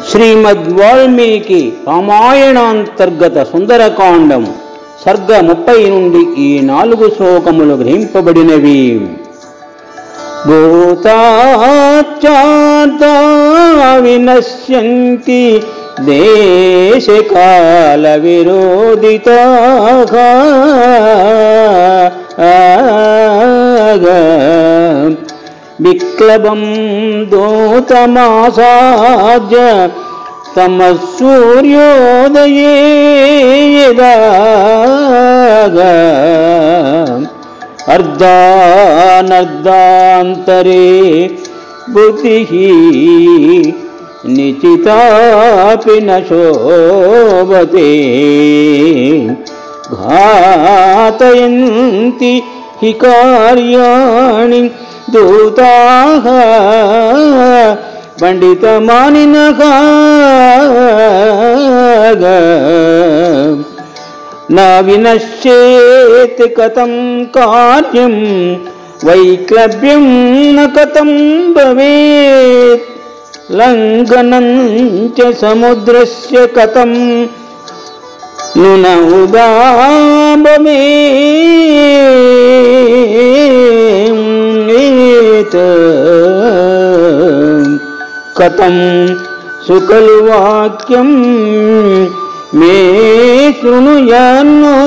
శ్రీమద్వాల్మీకి రామాయణాంతర్గత సుందరకాండం సర్గ 30 నుండి ఈ 4 శ్లోకములు గ్రహింపబడినవి. భూతాచాతా వినశ్యంతి దేశకాల విరోధితాః విక్లవం దూతమాసాద్య తమసూర్యోదయే అర్ధానర్ధాంతరే బుద్ధిః నిచితాపి న శోభతే ఘాతయంతి హి కార్యాణి దూతాః పండితమానినః న వినశ్యేత్ కథం కార్యం వైక్లవ్యం న కథం భవేత్ లంఘనం చ సముద్రస్య కథం నున ఉదాబమేత్ కథం సుఖలు వాక్యం మే శృణుయాన్నో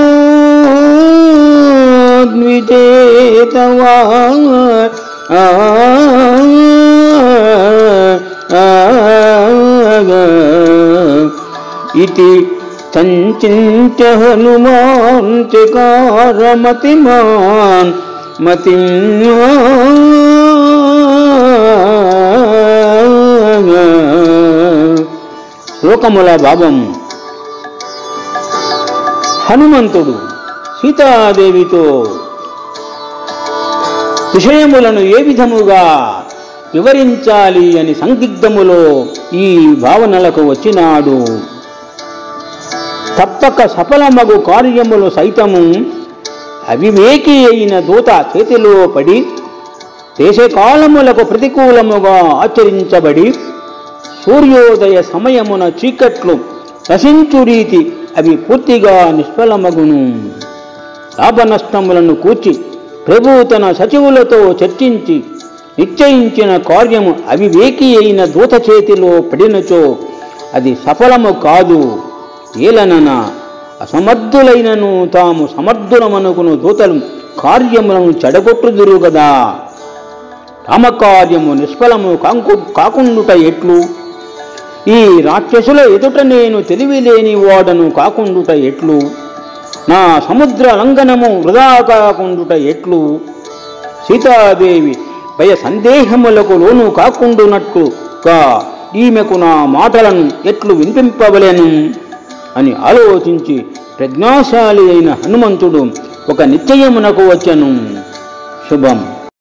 ద్విజేతవా ఇతి సంచింత్య హనుమాన్ చకార మతిమాన్ మతిం శ్లోకముల భావం. హనుమంతుడు సీతాదేవితో విషయములను ఏ విధముగా వివరించాలి అని సందిగ్ధములో ఈ భావనలకు వచ్చినాడు. తప్పక సఫలమగు కార్యములు సైతము అవివేకి అయిన దూత చేతిలో పడి దేశకాలములకు ప్రతికూలముగా ఆచరించబడి సూర్యోదయ సమయమున చీకట్లు నశించు రీతి అవి పూర్తిగా నిష్ఫలమగును. లాభనష్టములను కూర్చి ప్రభు తన సచివులతో చర్చించి నిశ్చయించిన కార్యము అవివేకి అయిన దూత చేతిలో పడినచో అది సఫలము కాదు. ఏలనన అసమర్థులైనను తాము సమర్థులమనుకును దూతలు కార్యములను చెడగొట్టుదురు గదా. రామకార్యము నిష్ఫలము కాకుండుట ఎట్లు? ఈ రాక్షసుల ఎదుట నేను తెలివిలేని వాడను కాకుండుట ఎట్లు? నా సముద్ర లంఘనము వృధా కాకుండుట ఎట్లు? సీతాదేవి భయ సందేహములకు లోను కాకుండునట్టుగా ఈమెకు నా మాటలను ఎట్లు వినిపింపవలెను అని ఆలోచించి ప్రజ్ఞాశాలి అయిన హనుమంతుడు ఒక నిశ్చయమునకు వచ్చెను. శుభం.